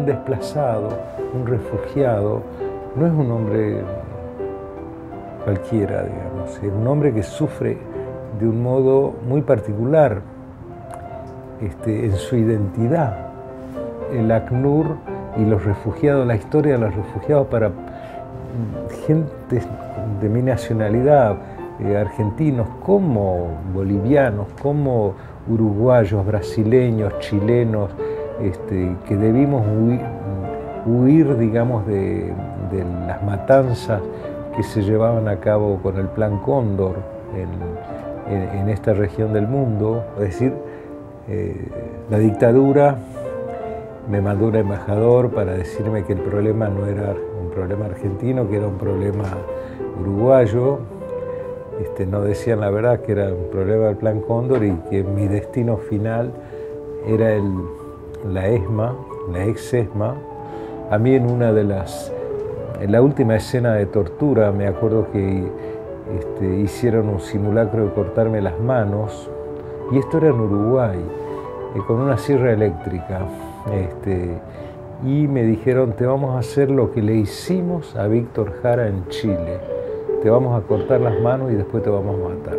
un desplazado, un refugiado, no es un hombre cualquiera, digamos, es un hombre que sufre de un modo muy particular en su identidad. El ACNUR y los refugiados, la historia de los refugiados para gente de mi nacionalidad, argentinos como bolivianos, como uruguayos, brasileños, chilenos, que debimos huir, digamos, de las matanzas que se llevaban a cabo con el Plan Cóndor en esta región del mundo. Es decir, la dictadura me mandó un embajador para decirme que el problema no era un problema argentino, que era un problema uruguayo. No decían la verdad, que era un problema del Plan Cóndor y que mi destino final era la ESMA, la ex-ESMA. A mí en la última escena de tortura, me acuerdo que hicieron un simulacro de cortarme las manos, y esto era en Uruguay, con una sierra eléctrica. Y me dijeron, te vamos a hacer lo que le hicimos a Víctor Jara en Chile. Te vamos a cortar las manos y después te vamos a matar.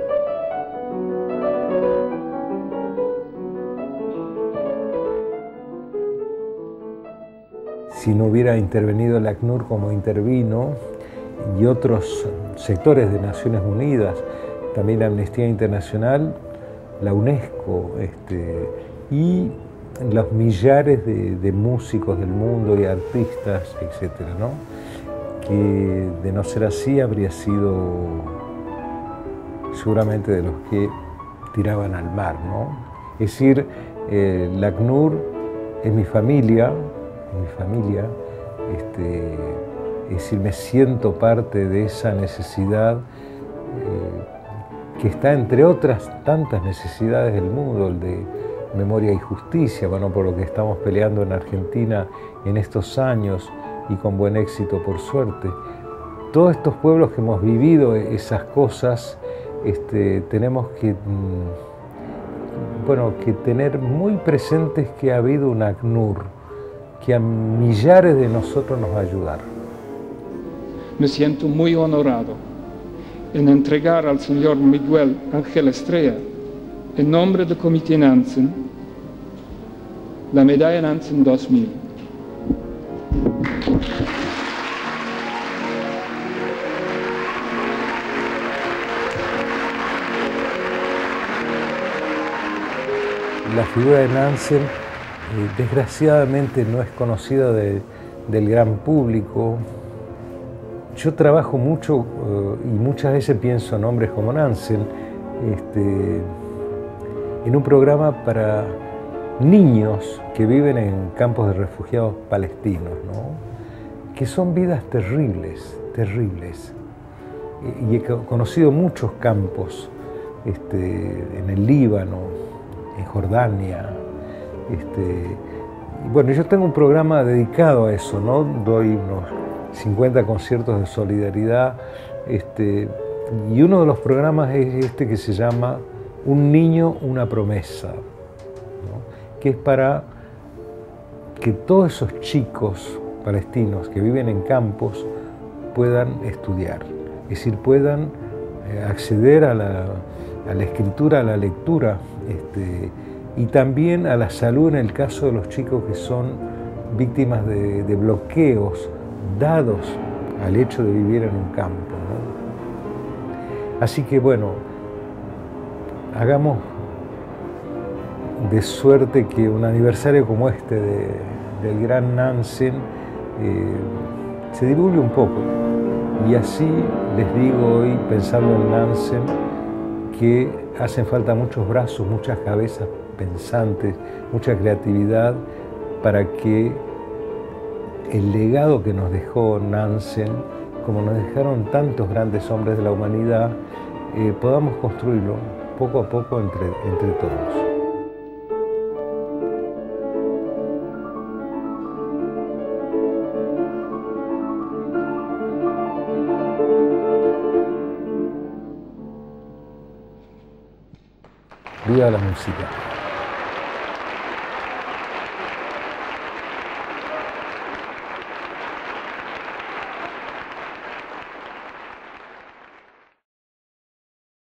Si no hubiera intervenido el ACNUR como intervino, y otros sectores de Naciones Unidas, también Amnistía Internacional, la UNESCO, y los millares de músicos del mundo y artistas, etcétera, ¿no? Que de no ser así habría sido seguramente de los que tiraban al mar, ¿no? Es decir, la ACNUR es mi familia, es decir, me siento parte de esa necesidad que está entre otras tantas necesidades del mundo, el de memoria y justicia, bueno, por lo que estamos peleando en Argentina en estos años y con buen éxito, por suerte. Todos estos pueblos que hemos vivido esas cosas, tenemos que tener muy presentes que ha habido un ACNUR, que a millares de nosotros nos va a ayudar. Me siento muy honorado en entregar al señor Miguel Ángel Estrella, en nombre del Comité Nansen, la Medalla Nansen 2000. La figura de Nansen, desgraciadamente, no es conocida del gran público. Yo trabajo mucho y muchas veces pienso en hombres como Nansen, en un programa para niños que viven en campos de refugiados palestinos, ¿no? Que son vidas terribles, terribles. Y he conocido muchos campos en el Líbano, en Jordania. Y bueno, yo tengo un programa dedicado a eso, ¿no? Doy unos 50 conciertos de solidaridad, y uno de los programas es que se llama Un niño, una promesa, ¿no? Que es para que todos esos chicos palestinos que viven en campos puedan estudiar, es decir, puedan acceder a la escritura, a la lectura, y también a la salud en el caso de los chicos que son víctimas de bloqueos dados al hecho de vivir en un campo, ¿no? Así que bueno, hagamos de suerte que un aniversario como este del gran Nansen se divulgue un poco. Y así les digo hoy, pensando en Nansen, que hacen falta muchos brazos, muchas cabezas pensantes, mucha creatividad para que el legado que nos dejó Nansen, como nos dejaron tantos grandes hombres de la humanidad, podamos construirlo poco a poco entre todos. Viva la música.